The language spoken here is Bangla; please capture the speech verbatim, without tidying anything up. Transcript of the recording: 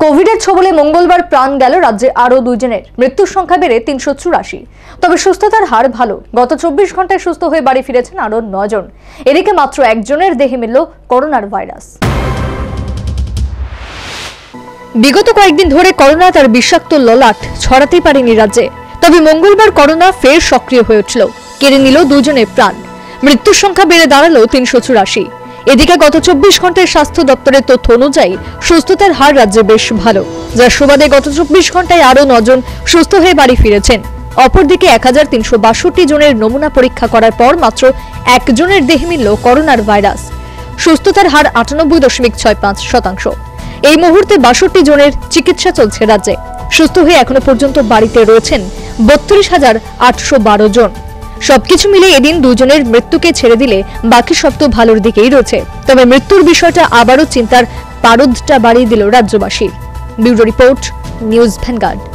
কোভিডের ছবলে মঙ্গলবার প্রাণ গেল রাজ্যে আরো দুইজনের। মৃত্যুর সংখ্যা বেড়ে তিনশো চুরাশি। তবে সুস্থতার হার ভালো। গত চব্বিশ ঘন্টায় সুস্থ হয়ে বাড়ি ফিরেছেন আরো নয় জন। এদিকে মাত্র একজনের দেহে মিলল করোনার ভাইরাস। বিগত কয়েকদিন ধরে করোনা তার বিষাক্ত ললাট ছড়াতেই পারেনি রাজ্যে। তবে মঙ্গলবার করোনা ফের সক্রিয় হয়ে উঠল, কেড়ে নিল দুজনের প্রাণ। মৃত্যুর সংখ্যা বেড়ে দাঁড়ালো তিনশো চুরাশি। এদিকে গত চব্বিশ ঘন্টায় স্বাস্থ্য দপ্তরের তথ্য অনুযায়ী সুস্থতার হার রাজ্যে বেশ ভালো, যার সুবাদে গত চব্বিশ ঘন্টায় আরো নজন সুস্থ হয়ে বাড়ি ফিরেছেন। অপরদিকে এক হাজার তিনশো বাষট্টি জনের নমুনা পরীক্ষা করার পর মাত্র একজনের দেহে মিলল করোনার ভাইরাস। সুস্থতার হার আটানব্বই দশমিক ছয় পাঁচ শতাংশ। এই মুহূর্তে বাষট্টি জনের চিকিৎসা চলছে রাজ্যে। সুস্থ হয়ে এখনো পর্যন্ত বাড়িতে রয়েছেন বত্রিশ হাজার আটশো বারো জন। সবকিছু মিলে এদিন দুজনের মৃত্যুকে ছেড়ে দিলে বাকি সব তো ভালোর দিকেই রয়েছে। তবে মৃত্যুর বিষয়টা আবারও চিন্তার পারদটা বাড়িয়ে দিল রাজ্যবাসী। Bureau report, News vanguard.